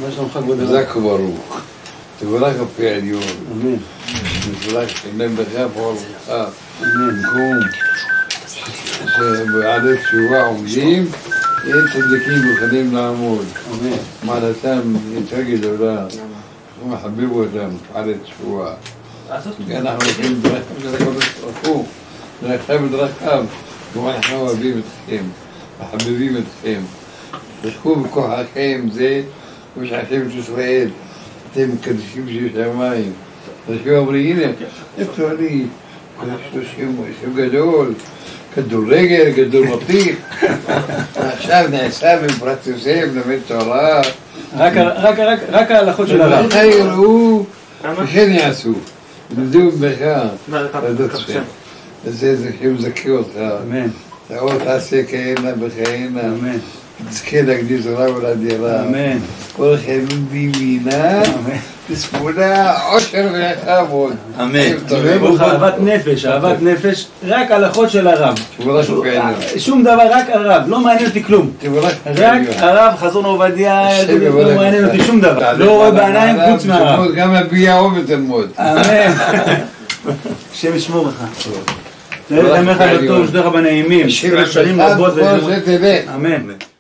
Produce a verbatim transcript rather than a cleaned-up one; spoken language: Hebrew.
מה שלומך כבוד הרב? חזק וברוך. תבורך הפי עליון. אמן. תבורך שלם בך פועלך. אמן. קום. שבעלי תשובה עומדים, אין צדיקים יכולים לעמוד. אמן. מעלתם יותר גדולה. אנחנו מחבב אותם, בעלי תשובה. אנחנו הולכים בדרכם של הקדוש ברוך הוא, דרכם בדרכם, ואנחנו אוהבים אתכם, מחבבים אתכם. תשכו בכוחכם זה, ושעכם את ישראל, אתם מקדשים של שמיים. תשכו אומרים, הנה, איפה אני? שם גדול, כדורגל, גדול מפיק. עכשיו נעשה בפרט יוסף, למד תורה. רק ההלכות של הרב. איך יראו, וכן יעשו. למדו בך, זה שם זכה אותך. אמן. תאור תעשה כהנה בכהנה. אמן. תזכה להגדיל תורה ולדירה. אמן. כל חייבים בימינה, בשמאלה, עושר וכבוד. אמן. אהבת נפש, אהבת נפש, רק הלכות של הרב. שום דבר, רק הרב, לא מעניין אותי כלום. רק הרב, חזון עובדיה, לא מעניין אותי שום דבר. לא רואה בעיניים חוץ מהרב. גם הביאה אור ותלמוד. אמן. השם ישמור לך. תראה לך לטוב, שדך בנעימים. שנים רבות. אמן. אמן.